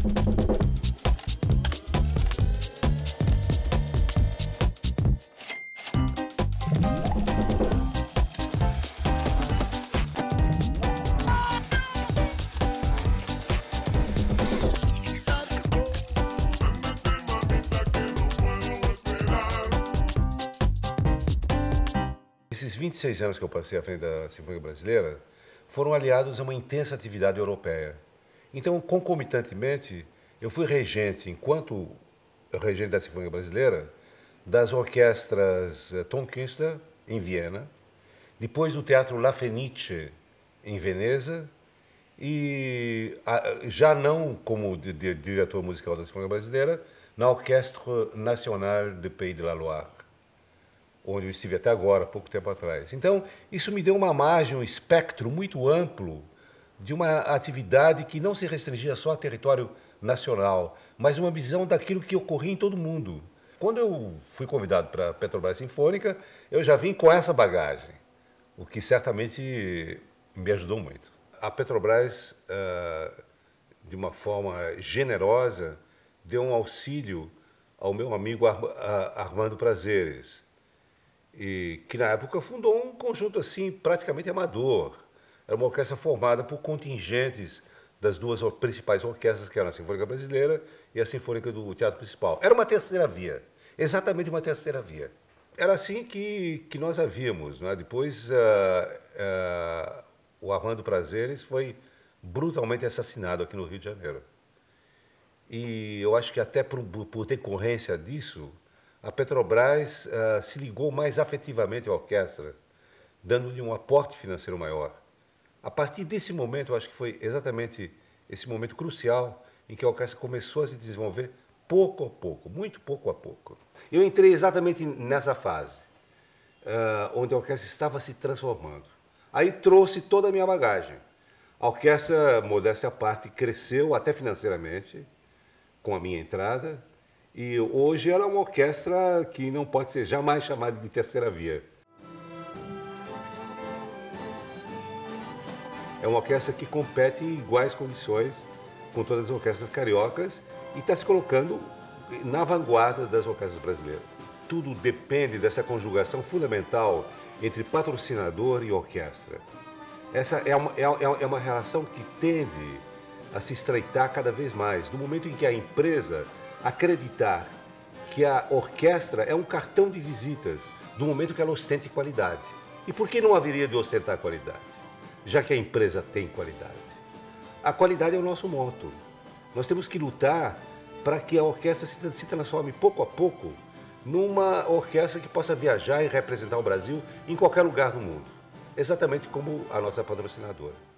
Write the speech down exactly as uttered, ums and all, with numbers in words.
Esses vinte e seis anos que eu passei à frente da Sinfônica Brasileira foram aliados a uma intensa atividade europeia. Então, concomitantemente, eu fui regente, enquanto regente da Sinfônica Brasileira, das orquestras Tom Künstler, em Viena, depois do Teatro La Fenice, em Veneza, e já não como diretor musical da Sinfônica Brasileira, na Orquestre Nationale de Pays de la Loire, onde eu estive até agora, pouco tempo atrás. Então, isso me deu uma margem, um espectro muito amplo de uma atividade que não se restringia só a território nacional, mas uma visão daquilo que ocorria em todo o mundo. Quando eu fui convidado para a Petrobras Sinfônica, eu já vim com essa bagagem, o que certamente me ajudou muito. A Petrobras, de uma forma generosa, deu um auxílio ao meu amigo Armando Prazeres, e que na época fundou um conjunto assim praticamente amador. Era uma orquestra formada por contingentes das duas principais orquestras, que eram a Sinfônica Brasileira e a Sinfônica do Teatro Principal. Era uma terceira via, exatamente uma terceira via. Era assim que, que nós a víamos, né? Depois, uh, uh, o Armando Prazeres foi brutalmente assassinado aqui no Rio de Janeiro. E eu acho que até por, por decorrência disso, a Petrobras uh, se ligou mais afetivamente à orquestra, dando-lhe um aporte financeiro maior. A partir desse momento, eu acho que foi exatamente esse momento crucial em que a orquestra começou a se desenvolver pouco a pouco, muito pouco a pouco. Eu entrei exatamente nessa fase, uh, onde a orquestra estava se transformando. Aí trouxe toda a minha bagagem. A orquestra, modéstia à parte, cresceu até financeiramente com a minha entrada, e hoje ela é uma orquestra que não pode ser jamais chamada de terceira via. É uma orquestra que compete em iguais condições com todas as orquestras cariocas e está se colocando na vanguarda das orquestras brasileiras. Tudo depende dessa conjugação fundamental entre patrocinador e orquestra. Essa é uma, é, é uma relação que tende a se estreitar cada vez mais, no momento em que a empresa acreditar que a orquestra é um cartão de visitas do momento que ela ostente qualidade. E por que não haveria de ostentar qualidade, já que a empresa tem qualidade? A qualidade é o nosso motto. Nós temos que lutar para que a orquestra se, se transforme pouco a pouco numa orquestra que possa viajar e representar o Brasil em qualquer lugar do mundo, exatamente como a nossa patrocinadora.